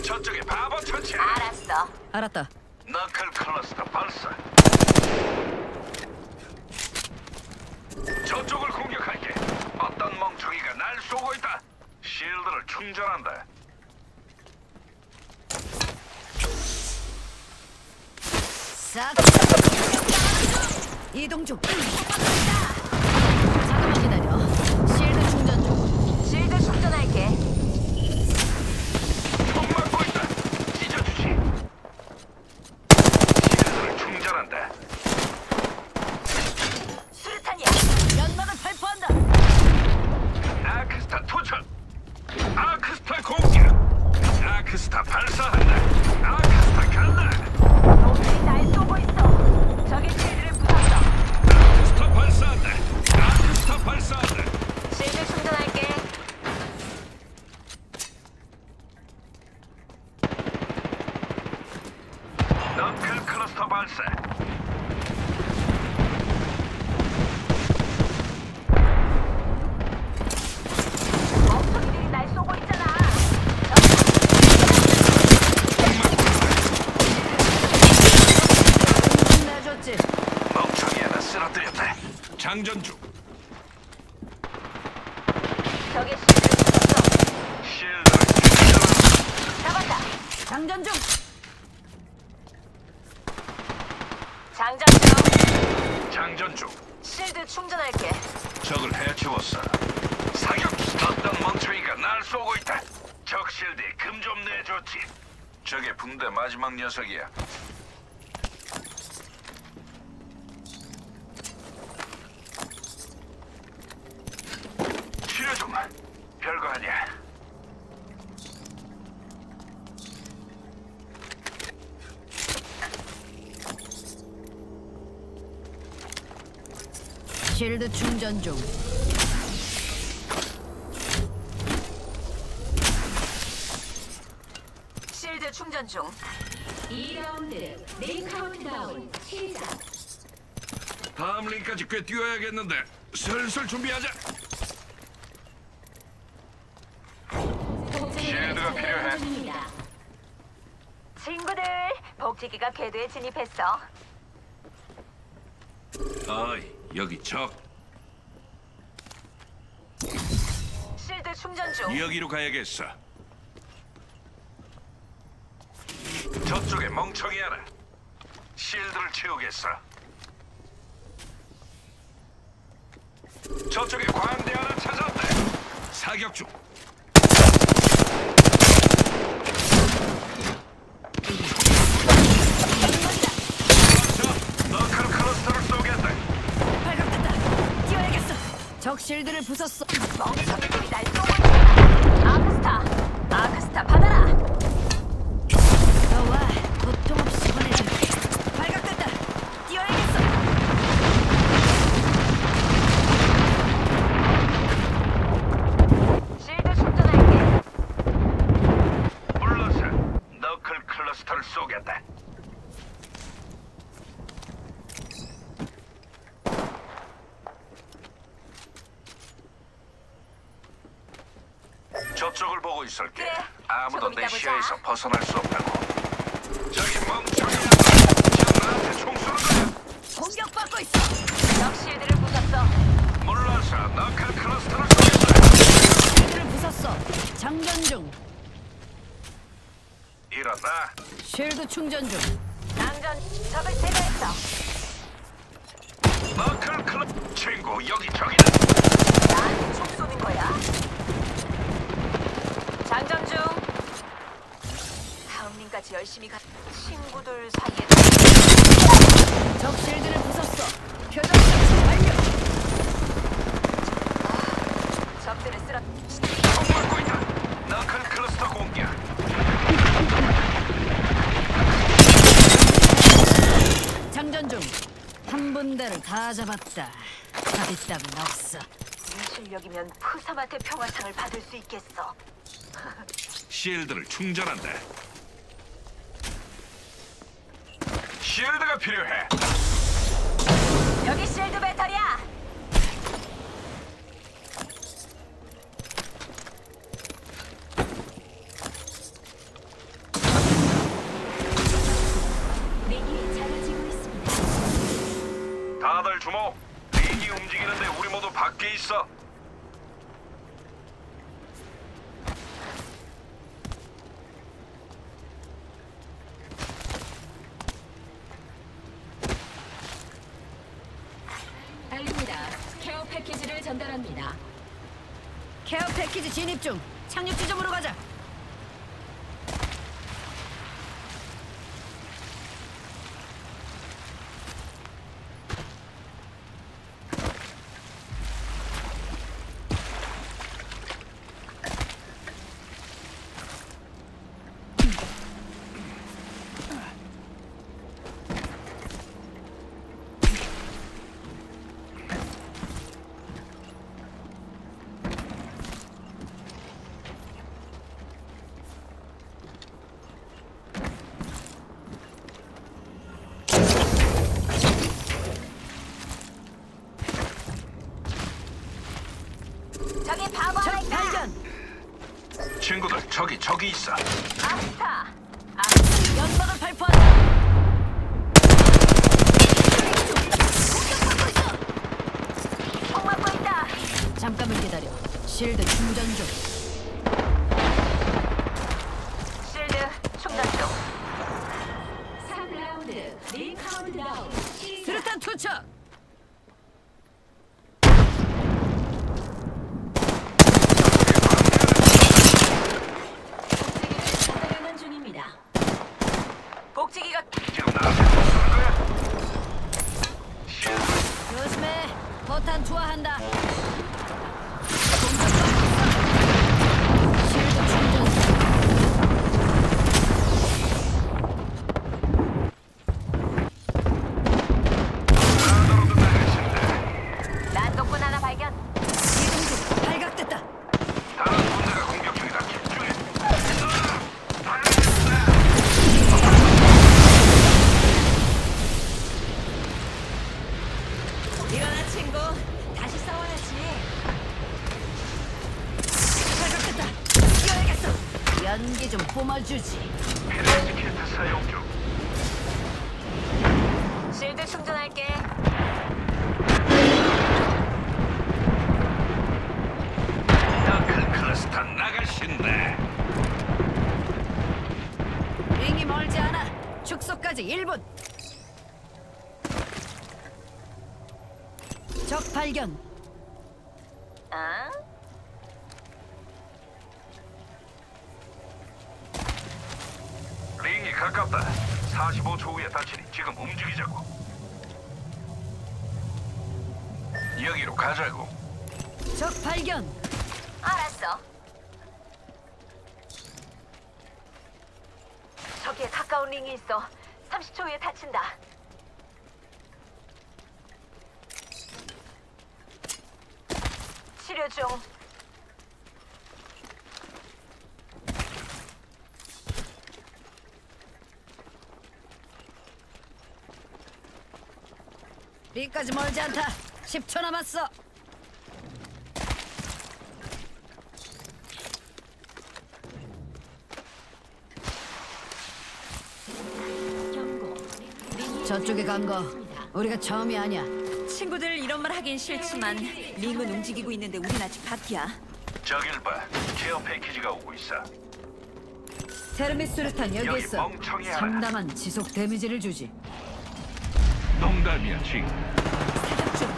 저쪽에 바보 처치. 알았어. 알았다. 너클 클러스터 발사. 저쪽을 공격할게. 어떤 멍청이가 날 쏘고 있다. 실드를 충전한다. 싹. 이동 중. 잠깐만 기다려. 실드 충전 중. 실드 충전할게. 총 맞고 있다. 찢어주지. 실드를 충전한다. 수류탄이야. 연막을 발포한다. 아크스타 투척. 아크스타 공격. 아크스타 발사한다. 아크스타 간다. 놈들이 날 쏘고 있어. 적의 실드를 부쉈어. 아크스타 발사한다. 아크스타 발사한다. 실드 충전할게. 너클 클러스터 발사. 멍청이들이 날 쏘고 있잖아. 내줬지. 멍청이 하나 쓰러뜨렸다. 장전 중. 적의 실드를 부쉈어. 실드를 충전한다. 잡았다. 장전 중. 장전 중. 장전 중. 실드 충전할게. 적을 해치웠어. 사격! 어떤 멍청이가 날 쏘고 있다. 적 실드에 금 좀 내줬지. 저게 붕대 마지막 녀석이야. 치료 좀. 별거 아니야. 실드 충전 중. 실드 충전 중. 2라운드 메인 카운트다운 시작. 다음 링까지 꽤 뛰어야겠는데 슬슬 준비하자. 실드가 필요해. 중입니다. 친구들, 복지기가 궤도에 진입했어. 어이, 여기 적. 실드 충전 중. 여기로 가야겠어. 저쪽에 멍청이 하나. 실드를 채우겠어. 저쪽에 광대 하나 찾았다. 사격 중. 자, 너클 클러스터를 쏘겠다. 발각됐다. 뛰어야겠어. 적 실드를 부쉈어. 멍청이들이 날 쏘고 있잖아. 아크스타. 아크스타 받아라. 너와 고통 없이 보내줄게. 발각됐다. 뛰어야겠어. 실드 충전할게. 물러서 너클 클러스터를 쏘겠다. 저쪽을 보고 있을게. 그래, 아무도 조금 내 이따 보자. 시야에서 벗어날 수 없다고. 저기 멍청이야. 지금 나한테 총 쏘는 거야. 공격받고 있어. 적 실드를 부쉈어. 물러서 너클 클러스터를 쏘겠다. 실드를 부쉈어. 장전 중. 일어나. 실드 충전 중. 장전. 적을 제거했어. 너클 클러 친구 여기 저기다. 나한테 총 쏘는 거야. 장전 중. 다음 링까지 열심히 가. 친구들 사이에. 적 실드를 부쉈어. 표적 처치 완료. 적들을 쓰러. 총 맞고 있다. 너클 클러스터 공격. 장전 중. 한 분대를 다 잡았다. 답이 따윈 없어. 이 실력이면 푸사마테 평화상을 받을 수 있겠어. 실드를 충전한다. 실드가 필요해. 여기 실드 배터리야. 주목. 링이 움직이는데 우리 모두 밖에 있어. 알립니다. 케어 패키지를 전달합니다. 케어 패키지 진입 중. 착륙 지점으로 가자. 저기 바보 하나 적 있다. 발견. 친구들 저기 있어. 아스타. 연막을 발포한다. 총 맞고 있다. 잠깐만 기다려. 실드 충전 중. 실드 충전 중. 3라운드 링 카운트다운 시작. 수류탄 투척. 복제기를 전달하는 중입니다. 복지기가 지금 나한테 쏘는 거야? 실드. 조심해. 포탄 투하한다. 실드 충전 중. 나더러도 나가신다. 난독군 하나 발견. 이동 중. 발각됐다. 다른 군대가 공격 중이다. 집중해. 일어나 친구. 다시 싸워야지. 발각됐다. 뛰어야겠어. 연기 좀 뿜어주지. 피렌즈 키트 사용 중. 실드 충전할게. 너클 클러스터 나가신다. 링이 멀지 않아. 축소까지 1분. 적 발견. 아? 링이 가깝다. 45초 후에 다치니 지금 움직이자고. 여기로 가자고. 적 발견. 알았어. 저기에 가까운 링이 있어. 30초 후에 다친다. 치료 중. 링까지 멀지 않다. 10초 남았어. 경고. 링이 저쪽에 간 거 우리가 처음이 아니야. 친구들 이런 말 하긴 싫지만 링은 움직이고 있는데 우린 아직 밖이야. 저길 봐. 케어 패키지가 오고 있어. 테르밋 수류탄 여기 여기 있어. 멍청이 하나. 상당한 지속 데미지를 주지. 농담이야, 지. 사격 중.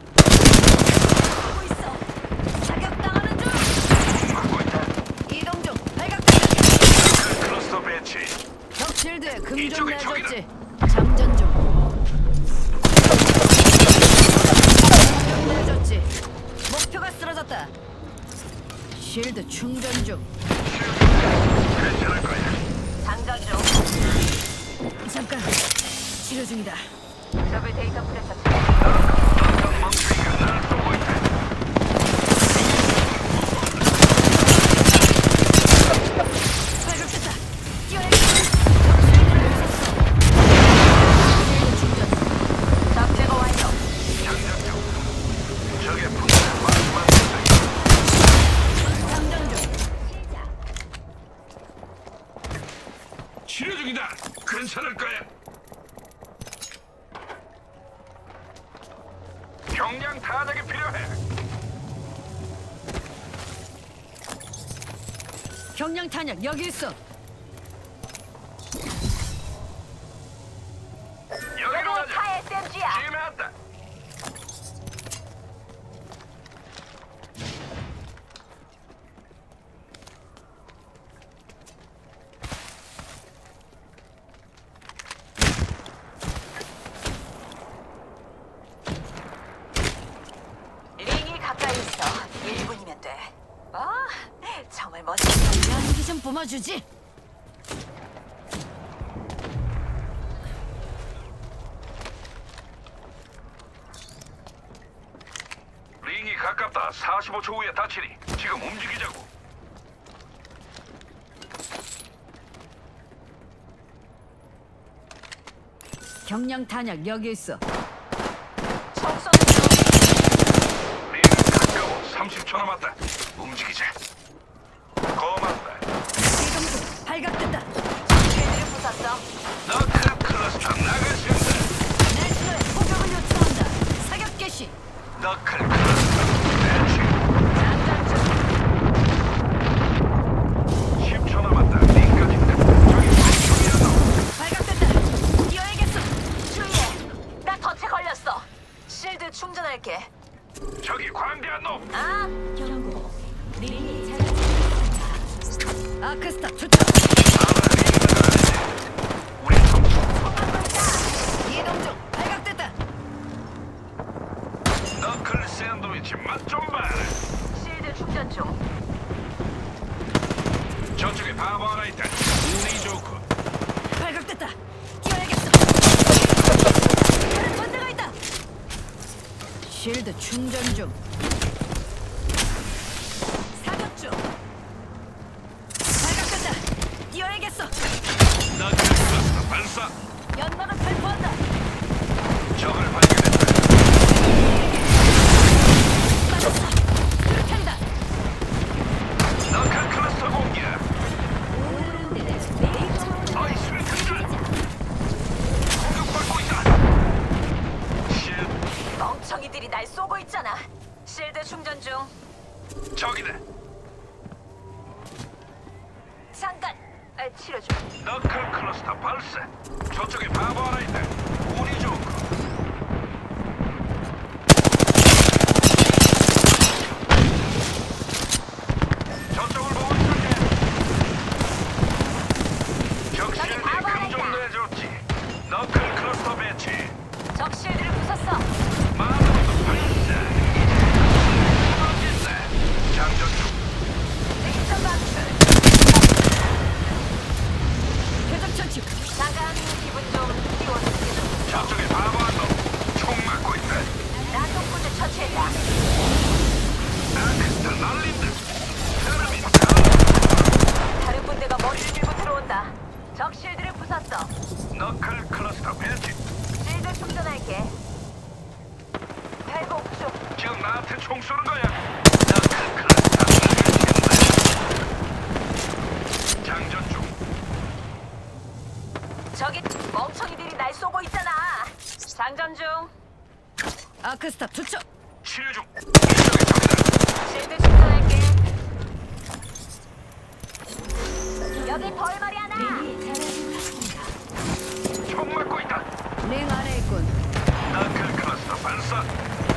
하고 있어. 사격당하는 중. 하고 있다. 이동 중. 발각됐다. 그 클러스터 배치. 적 실드에 금 좀 이쪽에 내줬지. 장전 중. 내줬지. 목표가 쓰러졌다. 실드 충전 중. 괜찮을 거야. 장전 중. 잠깐. 치료 중이다. 더블 데이터 프레셔. 어떤 멍청이가 날 쏘고 있다. 발각됐다. 뛰어야겠다. 실드 충전 중. 적 제거 완료. 장전 중. 적의 분대 마지막 녀석이. 장전 중. 치료 중이다. 괜찮을 거야. 경량 타작이 필요해. 경량 탄약 여기 있어. 여기로 여기 가자. 차 SMG야. 지금 왔다. 링이 가까이 있어. 1분이면 돼. 정말 멋지다. 연기 좀 뿜어주지. 링이 가깝다. 45초 후에 다치니 지금 움직이자고. 경량 탄약 여기 있어. 총 쏘는 중. 링은 가까워. 30초 남았다. 움직이자. 고맙다. 이동 중. 발각됐다. 쟤들을 부쉈어. 너클 클러스터 나가신다. 내 신호에 공격을 요청한다. 사격 개시. 너클 클러스터 배치. 장전 중. 10초 남았다. 링까지 있다. 저기 왼쪽이야 너. 발각됐다. 뛰어야겠어. 주의해. 나 덫에 걸렸어. 실드 충전할게. 저기 광대한 놈. 아, 경고. 링이 잘해주고 있습니다. 아크스타 투척. 우리 좀 이동 중. 발각됐다. 너클 샌드위치 맛 좀 봐라. 실드 충전 중. 저쪽에 바보 하나 있다. 운이 좋고. 발각됐다. 뛰어야겠어. 다른 번데가 있다. 쉴드 충전 중. 사격 중. 발각됐다. 뛰어야겠어. 너클 클러스터 발사. 연막을 발포한다. 적을 발견했다. 맞았어. 수류탄이다. 너클 클러스터 공격. 오른데 레이저 어이 수류탄이다. 공격받고 있다. 실 멍청이들이 날 쏘고 있잖아. 실드 충전 중. 적이다. 잠깐. 치료 중. 너클 클러스터 발사. 저쪽에 바보 하나 있다. 운이 좋고. 저쪽을 보고 있었네. 적실드 바보 하나 금좀 있다. 내줬지. 너클 클러스터 배치. 적 실드를 부쉈어. 마음도 발사. 멋진다. 장전 중. 레이저 방출. 표적 처치. 잠깐 기분 좀 띄워주세요. 저쪽에 바보 한 놈. 총 맞고 있다. 나 독군을 처치했다. 아크스타 날린다. 사람이 다른 군대가 머리를 밀고 들어온다. 적 실드를 부쉈어. 너클 클러스터 배치. 실드 충전할게. 회복 중. 지금 나한테 총 쏘는 거야. 너클 클러스터 날린다. 장전 중. 저기 멍청이들이 날 쏘고 있잖아. 장전 중. 아크스타 투척. 치료 중. 이쪽에 적이다. 실드 충전할게. 여기 덜머리 하나. 링이 잘해주고 있습니다. 총 맞고 있다. 링 안에 있군. 너클 클러스터 발사.